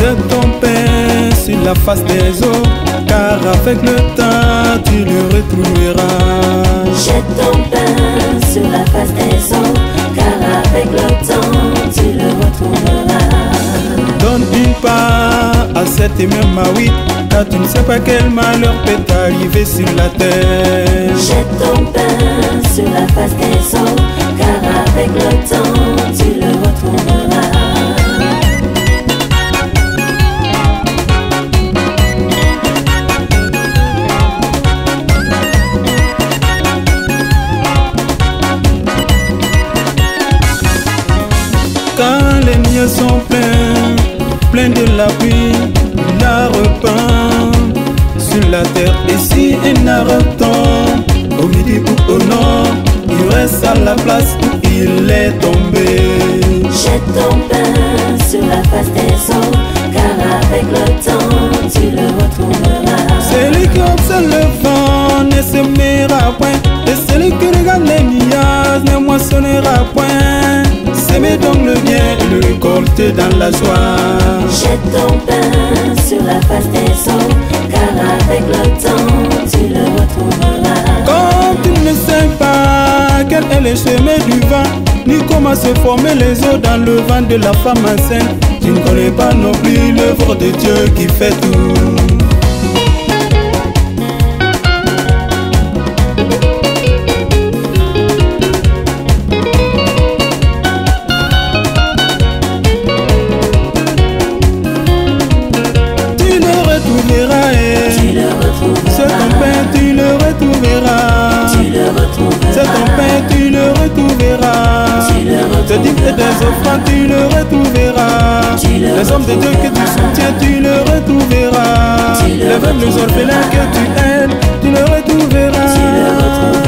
Jette ton pain sur la face des eaux, car avec le temps tu le retrouveras. Jette ton pain sur la face des eaux, car avec le temps tu le retrouveras. Donne une part à cette même maouite, car tu ne sais pas quel malheur peut t'arriver sur la terre. Jette ton pain sur la face des eaux, car avec le temps tu le retrouveras. Quand les nids sont pleins de la pluie, il la repeint sur la terre. Et si un arbre tombe au midi ou au nord, il reste à la place où il est tombé. Jette ton pain sur la face des eaux, car avec le temps tu le retrouveras. Celui qui observe le vent ne semera point, et celui qui regarde les nuages ne moissonnera point. S'aimer donc le bien et le récolter dans la joie. Jette ton pain sur la face des eaux, car avec le temps tu le retrouveras. Quand tu ne sais pas quel est le chemin du vent, ni comment se former les eaux dans le ventre de la femme enceinte, tu ne connais pas non plus l'œuvre de Dieu qui fait tout. C'est ton pain, tu le retrouveras. C'est ton pain, tu le retrouveras. Tes dîmes et tes offrandes, tu le retrouveras. Les hommes de Dieu que tu soutiens, tu le retrouveras. Les veuves, les orphelins que tu aides, tu le retrouveras.